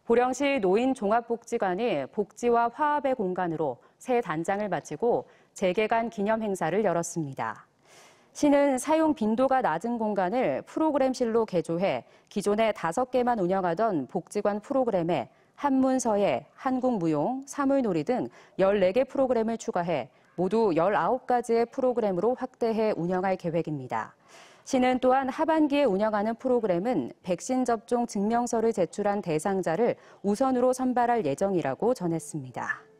보령시 노인종합복지관이 복지와 화합의 공간으로 새 단장을 마치고 재개관 기념 행사를 열었습니다. 시는 사용 빈도가 낮은 공간을 프로그램실로 개조해 기존에 5개만 운영하던 복지관 프로그램에 한문서예, 한국무용, 사물놀이 등 14개 프로그램을 추가해 모두 19가지의 프로그램으로 확대해 운영할 계획입니다. 시는 또한 하반기에 운영하는 프로그램은 백신 접종 증명서를 제출한 대상자를 우선으로 선발할 예정이라고 전했습니다.